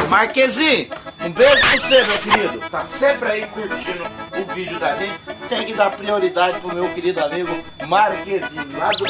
Marquezinho, um beijo pra você, meu querido. Tá sempre aí curtindo o vídeo da gente. Tem que dar prioridade pro meu querido amigo Marquezinho, lá do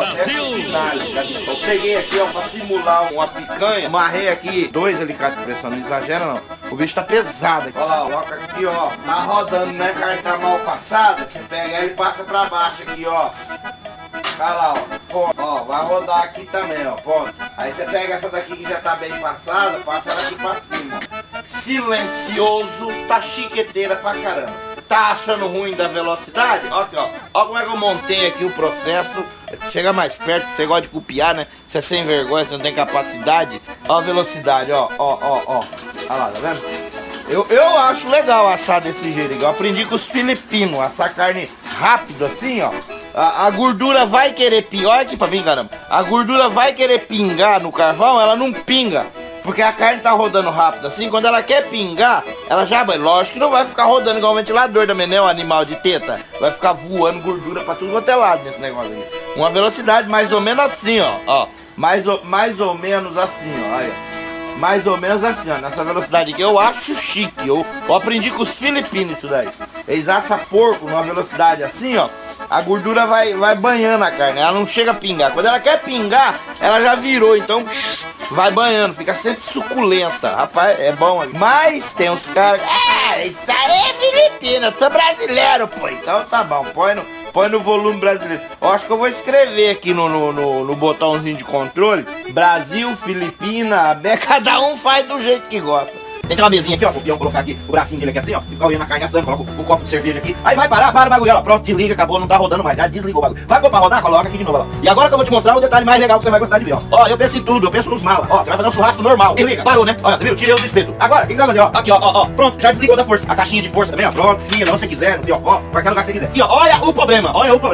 Brasil. Eu peguei aqui, ó, pra simular uma picanha. Amarrei aqui 2 alicates de pressão, não exagera não. O bicho tá pesado aqui. Ó lá, coloca aqui, ó. Tá rodando, né? A carne tá mal passada. Você pega ela e passa pra baixo aqui, ó. Olha lá, ó. Ponto. Ó, vai rodar aqui também, ó. Ponto. Aí você pega essa daqui que já tá bem passada, passa ela aqui pra cima. Silencioso, tá chiqueteira pra caramba. Tá achando ruim da velocidade? Ó aqui, ó. Ó como é que eu montei aqui o processo. Chega mais perto, você gosta de copiar, né? Você é sem vergonha, você não tem capacidade. Ó a velocidade, ó. Olha lá, tá vendo? Eu acho legal assar desse jeito. Eu aprendi com os filipinos, assar carne rápido assim, ó. A gordura vai querer pingar. Olha aqui pra mim, caramba. A gordura vai querer pingar no carvão, ela não pinga. Porque a carne tá rodando rápido assim. Quando ela quer pingar, ela já vai. Lógico que não vai ficar rodando igual o ventilador também, né? O animal de teta. Vai ficar voando gordura pra tudo quanto é lado nesse negócio aí. Uma velocidade mais ou menos assim, ó. Mais ou menos assim, ó. Aí, mais ou menos assim, ó. Nessa velocidade aqui. Eu acho chique. Eu aprendi com os filipinos isso daí. Eles assam porco numa velocidade assim, ó. A gordura vai banhando a carne. Ela não chega a pingar. Quando ela quer pingar, ela já virou. Então, vai banhando. Fica sempre suculenta. Rapaz, é bom. Mas tem uns caras... isso aí é filipino. Eu sou brasileiro, pô. Então tá bom. Põe no volume brasileiro. Eu acho que eu vou escrever aqui no botãozinho de controle. Brasil, Filipina, cada um faz do jeito que gosta. Tem aquela mesinha aqui, ó, o peão colocar aqui o bracinho dele aqui assim, ó, e ficar olhando a carne assando, coloca o copo de cerveja aqui. Aí vai parar o bagulho, ó, pronto, desliga, acabou, não tá rodando mais, já desligou o bagulho. Vai pôr pra rodar, coloca aqui de novo, ó. E agora que eu vou te mostrar o detalhe mais legal que você vai gostar de ver, ó. Ó, eu penso em tudo, eu penso nos malas, ó, você vai fazer um churrasco normal. E liga, parou, né? Ó, você viu? Tirei o espeto. Agora, o que você vai fazer, ó? Aqui, ó, pronto, já desligou da força. A caixinha de força também, ó, pronto, sim, onde você quiser, no fiofó, qualquer lugar que você quiser. E ó, olha o problema,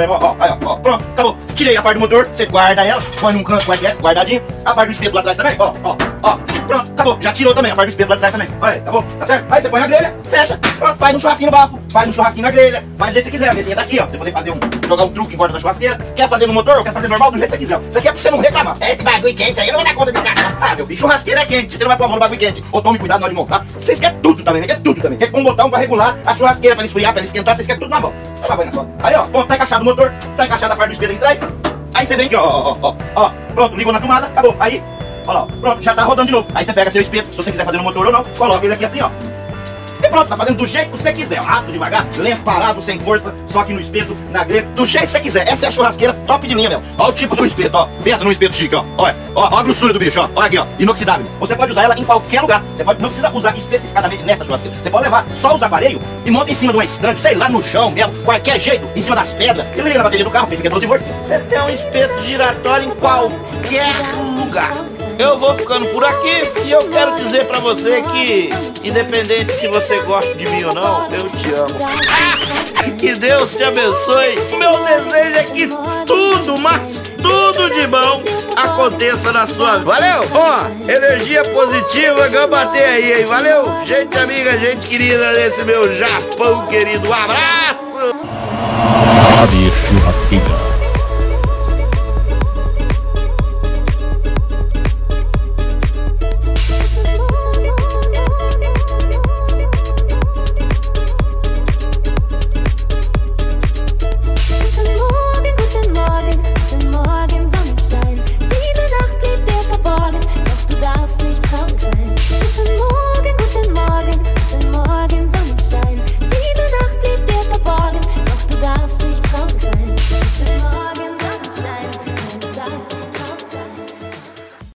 ó, pronto, acabou. Tirei a parte do motor, você guarda ela, põe num canto guardadinho, a parte do espeto lá atrás também, ó, pronto, acabou, já tirou também a parte do espeto lá atrás também. Olha, tá bom, tá certo? Aí você põe a grelha, fecha, pronto, faz um churrasquinho no bafo, faz um churrasquinho na grelha, faz do jeito que você quiser, a mesinha tá aqui, ó, você poder fazer jogar um truque em volta da churrasqueira, quer fazer no motor ou quer fazer normal, do jeito que você quiser. Isso aqui é pra você não reclamar. Esse bagulho quente aí, eu não vou dar conta de encaixar. Ah, meu filho, churrasqueira é quente, você não vai pôr a mão no bagulho quente. Ou tome cuidado na hora de montar. Vocês querem tudo também, né? Quer tudo também. Quer pôr um botão pra regular a churrasqueira, pra esfriar, pra esquentar, vocês querem tudo na mão. Aí, ó, pronto, tá encaixado o motor, tá encaixada a parte do espelho em trás. Aí você vem aqui, ó, pronto, ligou na tomada, acabou. Aí, ó lá, pronto, já tá rodando de novo. Aí você pega seu espeto, se você quiser fazer no motor ou não, coloca ele aqui assim, ó. E pronto, tá fazendo do jeito que você quiser, rápido, devagar, lento, parado, sem força, só que no espeto, na grelha, do jeito que você quiser. Essa é a churrasqueira top de linha, meu. Ó o tipo do espeto, ó. Pensa num espeto chique, ó. Ó a grossura do bicho, ó. Olha aqui, ó. Inoxidável. Você pode usar ela em qualquer lugar. Você não precisa usar especificadamente nessa churrasqueira. Você pode levar só os aparelhos e monta em cima de uma estante, sei lá, no chão mesmo, qualquer jeito, em cima das pedras. E liga na bateria do carro, pensa que é 12 volts. Você tem um espeto giratório em qualquer lugar. Eu vou ficando por aqui e eu quero dizer pra você que, independente se você gosta de mim ou não, eu te amo. Que Deus te abençoe. Meu desejo é que tudo, mas tudo de bom aconteça na sua vida. Valeu? Ó, energia positiva, gambatei aí, hein? Valeu? Gente amiga, gente querida desse meu Japão querido. Um abraço! Churrasqueira.